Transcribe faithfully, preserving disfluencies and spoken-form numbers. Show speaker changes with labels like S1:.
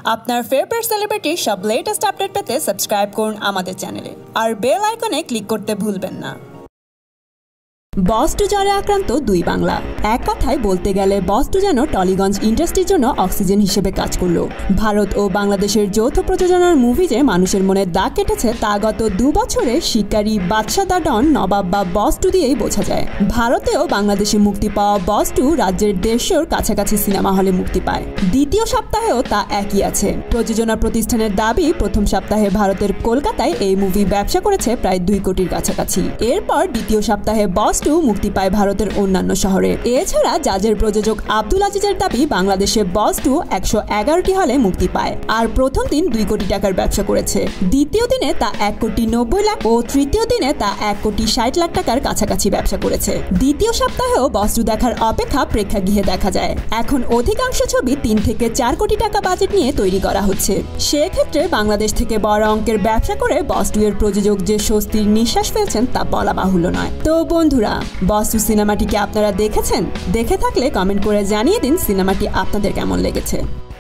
S1: আপনার ফেভারিট সেলিব্রিটির সব latest update পেতে সাবস্ক্রাইব করুন আমাদের চ্যানেলে আর বেল আইকনে ক্লিক করতে ভুলবেন না। বস টু জ্বরে আক্রান্ত দুই বাংলা। এক কথায় বলতে গেলে বস টু যেন টলিগঞ্জ ইন্ডাস্ট্রির জন্য অক্সিজেন হিসেবে কাজ করলো। ভারত ও বাংলাদেশের যৌথ প্রযোজনার মুভি যে মানুষের মনে দাগ কেটেছে তা গত দু বছরে শিকারী, বাদশা দা ডন, নবাব বা বস টু দিয়েই বোঝা যায়। ভারতেও বাংলাদেশে মুক্তি পাওয়া বস টু রাজ্যের দেড়শোর কাছাকাছি সিনেমা হলে মুক্তি পায়। দ্বিতীয় সপ্তাহেও তা একই আছে। প্রযোজনা প্রতিষ্ঠানের দাবি, প্রথম সপ্তাহে ভারতের কলকাতায় এই মুভি ব্যবসা করেছে প্রায় দুই কোটির কাছাকাছি। এরপর দ্বিতীয় সপ্তাহে বস টু মুক্তি পায় ভারতের অন্যান্য শহরে। এছাড়া জাজের প্রযোজক আব্দুল আজিজের দাবি, বাংলাদেশে বস টু একশো এগারোটি হলে মুক্তি পায় আর প্রথম দিন দুই কোটি টাকার ব্যবসা করেছে। দ্বিতীয় দিনে তা এক কোটি নব্বই লাখ ও তৃতীয় দিনে তা এক কোটি ষাট লাখ টাকার কাছাকাছি ব্যবসা করেছে। দ্বিতীয় সপ্তাহেও বস টু দেখার অপেক্ষা প্রেক্ষাগৃহে দেখা যায়। এখন অধিকাংশ ছবি তিন থেকে চার কোটি টাকা বাজেট নিয়ে তৈরি করা হচ্ছে। সেক্ষেত্রে বাংলাদেশ থেকে বড় অঙ্কের ব্যবসা করে বস টু এর প্রযোজক যে স্বস্তির নিঃশ্বাস ফেলছেন তা বলা বাহুল্য নয়। তো বন্ধুরা, বস টু সিনেমাটি কি আপনারা দেখেছেন? দেখে থাকলে কমেন্ট করে জানিয়ে দিন সিনেমাটি আপনাদের কেমন লেগেছে।